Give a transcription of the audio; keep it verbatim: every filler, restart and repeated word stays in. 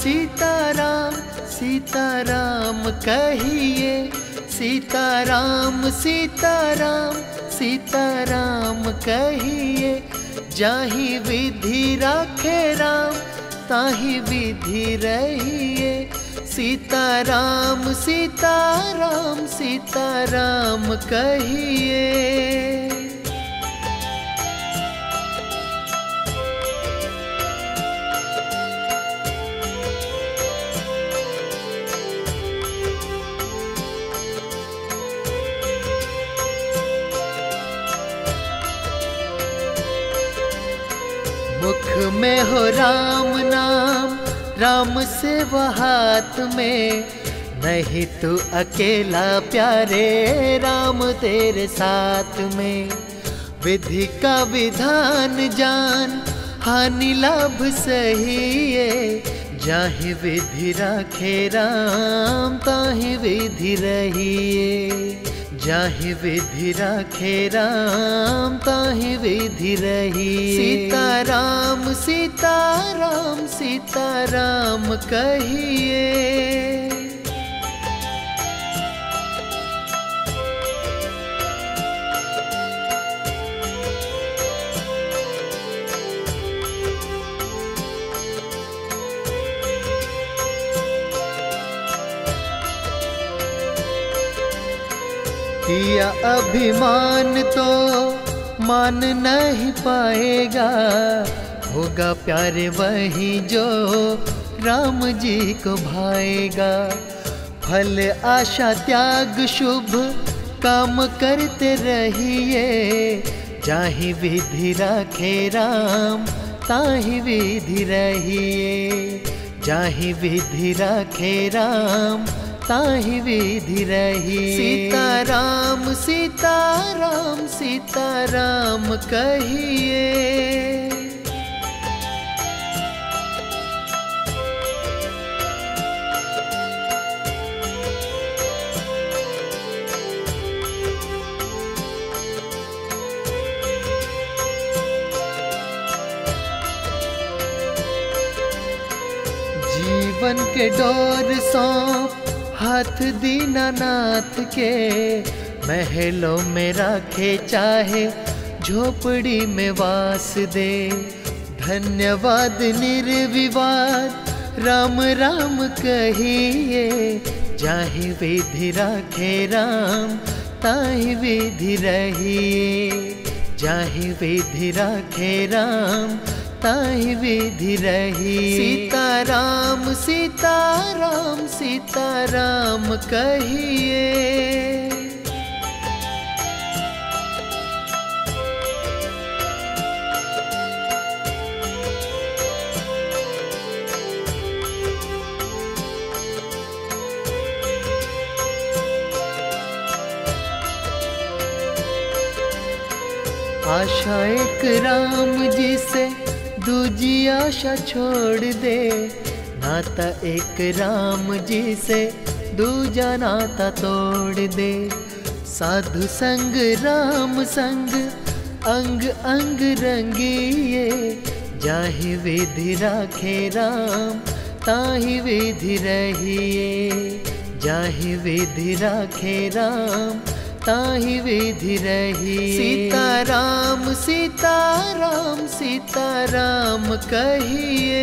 सीताराम सीताराम कहिए, सीताराम सीताराम सीताराम कहिए। जाहि विधि राखे राम ताहि विधि रहिए, सीताराम सीताराम सीताराम कहिए। मुख में हो राम नाम, राम से वो हाथ में, नहीं तू अकेला प्यारे राम तेरे साथ में। विधि का विधान जान, हानि लाभ सही है, जाहि विधि राखे राम ताहि विधि रहिए। जाहि विधि राखे राम ताहि विधि रहिए, सीताराम सीताराम सीताराम कहिए। किया अभिमान तो मान नहीं पाएगा, होगा प्यारे वही जो राम जी को भाएगा। फल आशा त्याग शुभ काम करते रहिए, जाहि विधि राखे राम ताहि विधि रहिए। जाहि विधि राखे राम ताहि विधि रहिए, सीताराम सीताराम सीताराम कहिए। जीवन के डोर सौंप हाथ दीनानाथ के, महलों में राखे चाहे झोपड़ी में वास दे। धन्यवाद निर्विवाद राम राम कहिए, जाहि विधि राखे राम ताहि विधि रहिए। जाहि विधि राखे राम ताहि विधि रहिए, सीताराम सीताराम सीताराम कहिए। आशा एक राम जी से दूजी आशा छोड़ दे, नाता एक राम जी से दूजा नाता तोड़ दे। साधु संग राम संग अंग अंग रंगिए, जाहि विधि राखे राम ताहि विधि रहिए। जाहि विधि राखे राम ताहि विधि रहिए, सीताराम सीताराम सीताराम कहिए।